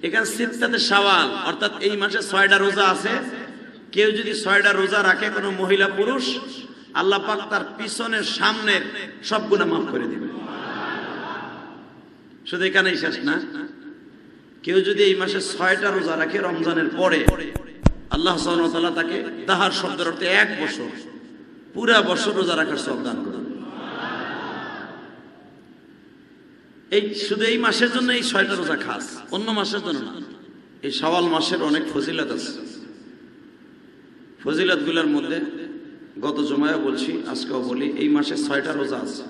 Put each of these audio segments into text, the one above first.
এখানে সিত্তাতে শাওয়াল অর্থাৎ এই মাসে 6টা রোজা আছে। কেউ যদি 6টা রোজা রাখে, কোনো মহিলা পুরুষ, আল্লাহ পাক তার পিছনের সামনের সব গুনাহ মাফ করে দিবেন। শুধু এখানেই শেষ না, কেউ যদি এই মাসে 6টা রোজা রাখে রমজানের পরে, আল্লাহ সুবহানাহু ওয়া তাআলা তাকে দাহার শব্দের অর্থে 1 বছর, পুরা বছর রোজা রাখার সওয়াব দান করবেন। এই শুধু এই মাসের জন্য এই 6টা রোজা খাস, অন্য মাসের জন্য না। এই শাওয়াল মাসের অনেক ফজিলত আছে। ফজিলতগুলোর মধ্যে গত জুমায় বলছি, আজকেও বলি, এই মাসে 6টা রোজা আছে।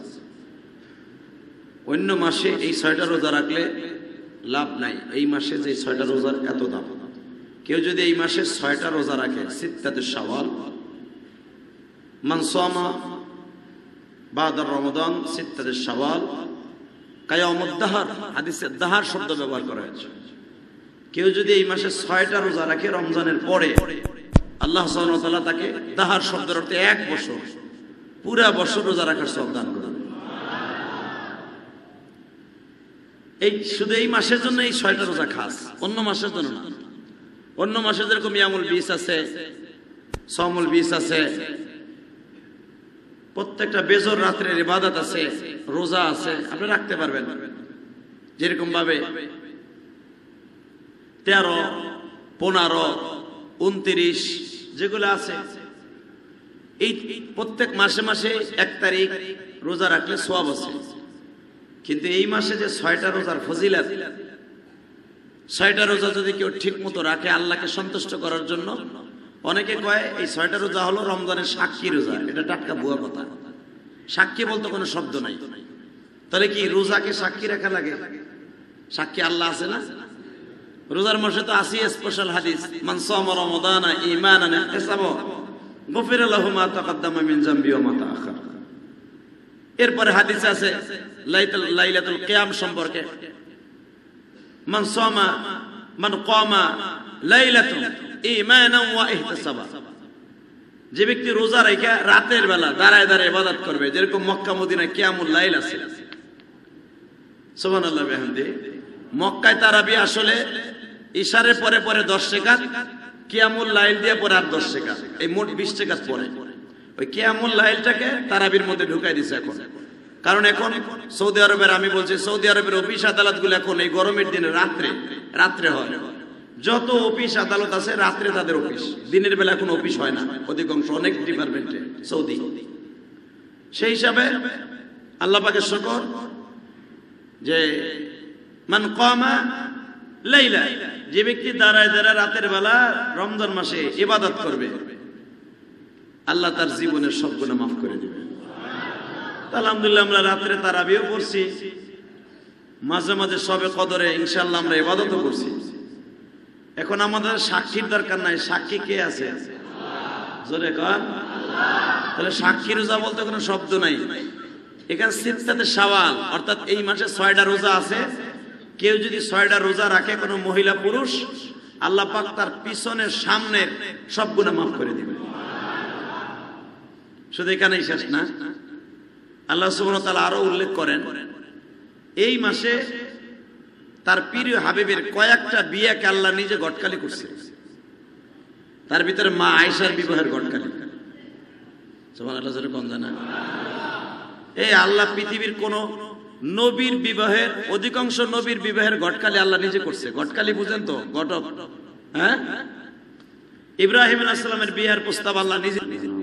অন্য মাসে এই 6টা রোজা রাখলে লাভ নাই। এই মাসে যে 6টা রোজার এত দাম। কেউ যদি এই মাসে 6টা রোজা রাখে, সিত্তাতে শাওয়াল, মান সামা বাদা রমাদান সিত্তাতে শাওয়াল কায়ামুদ দাহার, হাদিসে দাহার শব্দ ব্যবহার করা হয়েছে। কেউ যদি এই মাসে 6টা রোজা রাখে রমজানের পরে, আল্লাহ সুবহানাহু ওয়া তাআলা তাকে দাহার শব্দের অর্থে 1 বছর, পুরা বছর রোজা রাখার সওয়াব দান করবেন। এই শুধু এই মাসের জন্য এই 6টা রোজা খাস, অন্য মাসের জন্য না। অন্য মাসে যেরকম ইয়ামুল বিস আছে, সাওমুল বিস আছে, প্রত্যেকটা বেজর রাত্রের ইবাদত আছে, রোজা আছে, আপনি রাখতে পারবেন। যেরকম ভাবে 13, 15, 29 যেগুলো আছে, এই প্রত্যেক মাসে মাসে 1 তারিখ রোজা রাখলে সওয়াব আছে। কিন্তু এই মাসে যে 6টা রোজার ফজিলত, 6টা রোজা যদি কেউ ঠিক মতো রাখে আল্লাহকে সন্তুষ্ট করার জন্য, অনেকে কয় এই 6টা রোজা হলো রমজানের সাক্ষী রোজা। এটা টাটকা ভুয়া কথা। সাক্ষী বলতে কোনো শব্দ নাই। তাহলে কি রোজাকে সাক্ষী রাখা লাগে? সাক্ষী আল্লাহ আছে না? রোজার মাসে তো আসি স্পেশাল হাদিস, মান সামা রমাদানা ঈমানান ইহতিসাবা গুফিরা লাহু মা তাকাদ্দামা মিন যামবি ওয়া মা তাআখার। এরপরে হাদিস আছে লাইলাতুল কিয়াম সম্পর্কে, মান সামা মান কামা লাইলাতুন ঈমানান ওয়া ইহতিসাবা। যে ব্যক্তি রোজা রাখা রাতের বেলা দাঁড়ায় দাঁড়ায় ইবাদত করবে, যেরকম মক্কা মদিনায় কিয়ামুল লাইল আছে, সুবহানাল্লাহ বিহামদি। মক্কায় তারাবি আসলে ইশারের পরে পরে 10 রাকাত, কিয়ামুল লাইল দিয়ে পরে আর 10 রাকাত, এই মোট 20 রাকাত পড়ে। ওই কিয়ামুল লাইলটাকে তারাবির মধ্যে ঢুকাই দিছে এখন। কারণ এখন সৌদি আরবের, আমি বলছি সৌদি আরবের অফিস আদালতগুলো এখন এই গরমের দিনে রাত্রে হয়। যত অফিস আদালত আছে রাত্রে তাদের অফিস, দিনের বেলা কোনো অফিস হয় না অধিকাংশ, অনেক ডিপার্টমেন্টে সৌদি। সেই হিসাবে আল্লাহ পাকের শুকর যে মান কামা লাইলা, যে ব্যক্তি দাঁড়ায় দাঁড়ায় রাতের বেলা রমজান মাসে ইবাদত করবে, আল্লাহ তার জীবনের সব গুনাহ মাফ করে দিবে। আলহামদুলিল্লাহ আমরা রাত্রে তারাবিও পড়ছি, মাঝে মাঝে সবে কদরে ইনশাআল্লাহ আমরা ইবাদতও করছি। এখন আমাদের সাক্ষীর দরকার নাই। সাক্ষী কে আছে? জোরে কর। তাহলে সাক্ষী রোজা বলতে কোনো শব্দ নাই। এখানে সিত্তাতে শাওয়াল অর্থাৎ এই মাসে 6টা রোজা আছে। কেউ যদি 6টা রোজা রাখে, কোনো মহিলা পুরুষ, আল্লাহ পাক তার পিছনের সামনের সব গুনাহ মাফ করে দিবেন। শুধু এখানেই শেষ না, আল্লাহ সুবহানাহু ওয়া তাআলা আরো উল্লেখ করেন এই মাসে তার প্রিয় হাবিবের কয়েকটা বিয়েকে আল্লাহ নিজে গটকালি করছে। তার ভিতরে মা আয়েশার বিবাহের গটকালি। সুবহানাল্লাহ, জোরে কোন জানা। এই আল্লাহ পৃথিবীর কোন নবীর বিবাহের, অধিকাংশ নবীর বিবাহের গটকালি আল্লাহ নিজে করছে। গটকালি বুঝেন তো? ঘটক। হ্যাঁ, ইব্রাহিম আলাইহিস সালামের বিয়ের প্রস্তাব আল্লাহ নিজে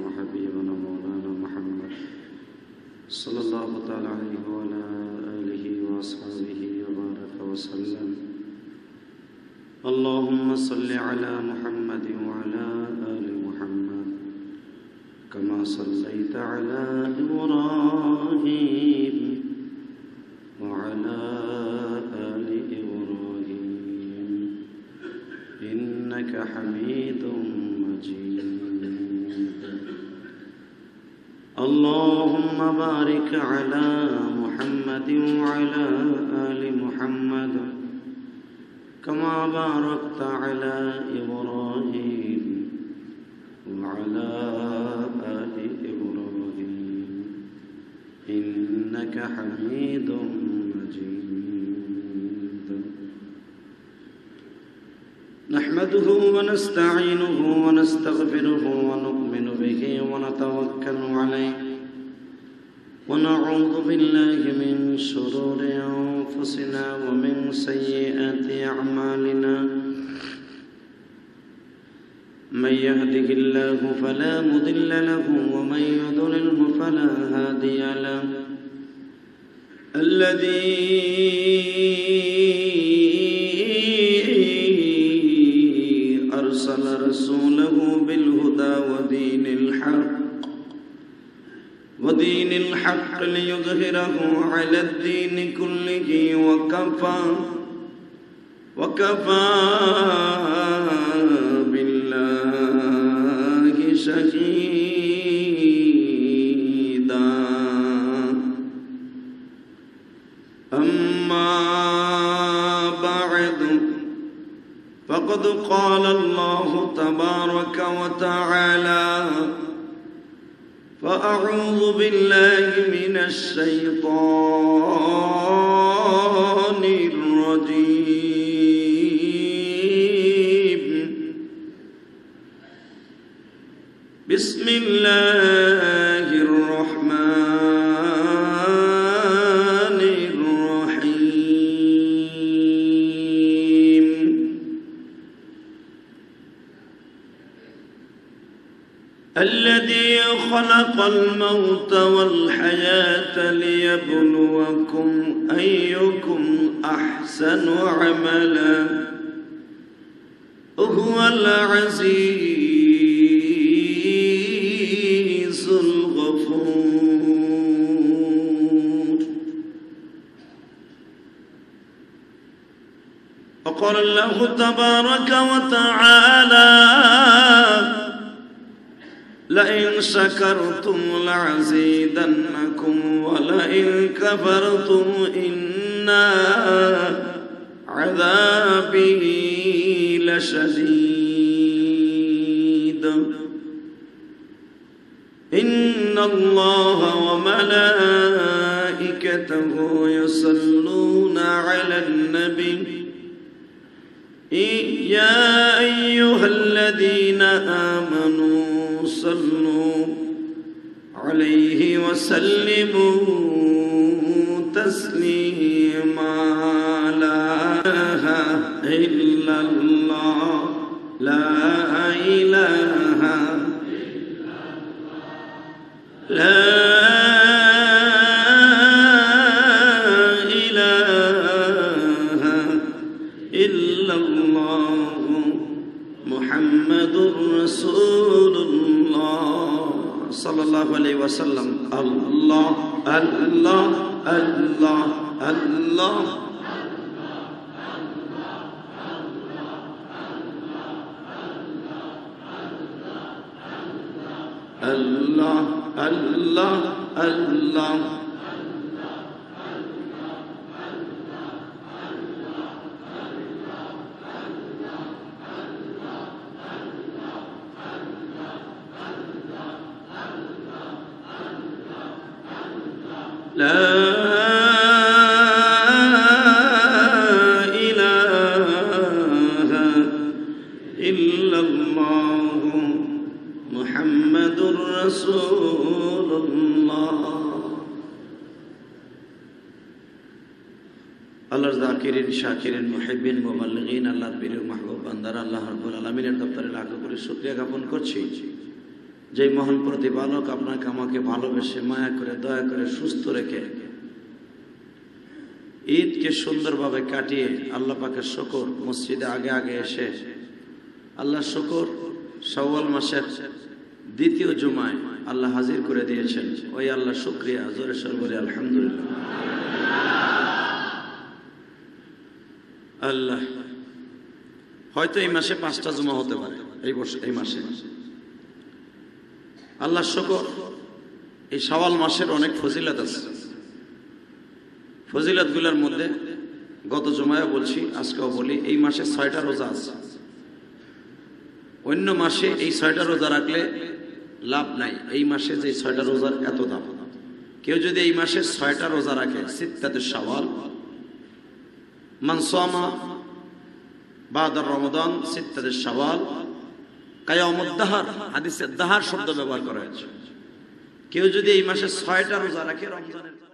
সাল্লাল্লাহু তাআলা আলাইহি ওয়া আলা আলিহি ওয়া আসহাবিহি ওয়া বারাকা ওয়া সাল্লাম। আল্লাহুম্মা সাল্লি আলা মুহাম্মাদ ওয়া আলা আলি মুহাম্মাদ কামা সাল্লাইতা আলা ইব্রাহিম ওয়া আলা আলি ইব্রাহিম ইন্নাকা হামিদুম মাজিদ। اللهم بارك على محمد وعلى آل محمد كما باركت على إبراهيم وعلى آل إبراهيم إنك حميد مجيد। نحمده ونستعينه ونستغفره ونؤمن به ونتوكل عليه ونعوذ بالله من شرور أنفسنا ومن سيئات أعمالنا من يهده الله فلا مضل له ومن يضلله فلا هادي له الذي أرسل رسوله بالهدى ودين الحق ليظهره على الدين كله وكفى بالله شهيدا أما بعد فقد قال الله تبارك وتعالى فأعوذ بالله من الشيطان الرجيم بسم الله الرحمن الرحيم الذي خلق الموت والحياة ليبلوكم أيكم أحسن عملا وهو العزيز الغفور وقال الله تبارك وتعالى لئن شكرتم لأزيدنكم ولئن كفرتم إن عذابي لشديد إن الله وملائكته يصلون على النبي يا أيها الذين آمنوا صلوا عليه وسلموا تسليما لا إله إلا الله لا إله لا إله إلا الله محمد رسول الله صلى الله عليه وسلم الله الله الله الله الله الله الله لا إله إلا الله محمد رسول الله আল্লাহর যাকিরিন শাকিরিন মুহিব্বিন মুবাল্লিগিন আল্লাহর প্রিয় মাহবুব বান্দারা আল্লাহ রাব্বুল আলামিনের দরবারে লাখো কোটি শুকরিয়া জ্ঞাপন করছি যে মহান প্রতিপালক আপনাকে আমাকে ভালোবেসে মায়া করে দয়া করে সুস্থ রেখে ঈদকে সুন্দরভাবে কাটিয়ে আল্লাহ পাকের শুকর মসজিদে আগে আগে এসে আল্লাহ শুকর শাওয়াল মাসের দ্বিতীয় জুমায় আল্লাহ হাজির করে দিয়েছেন ওই আল্লাহ শুকরিয়া জোরে সোরে বলি আলহামদুলিল্লাহ আল্লাহ হয়তো এই মাসে 5টা জুমা হতে পারে এই মাসে আল্লাহ শুকর এই শাওয়াল মাসের অনেক ফজিলত আছে ফজিলতগুলোর মধ্যে গত জুমায় বলছি আজকেও বলি এই মাসে 6টা রোজা আছে অন্য মাসে এই 6টা রোজা রাখলে লাভ নাই এই মাসে যে 6টা রোজার এত দাম কেউ যদি এই মাসে 6টা রোজা রাখে সিত্তাতুশ শাওয়াল মান সামা বাদার রমাদান, সিত্তাতুশ শাওয়াল, কায়ামুদ দাহার, হাদিসে দাহার শব্দ ব্যবহার করা হয়েছে। কেউ যদি এই মাসে 6টা রোজা রাখে রমজানের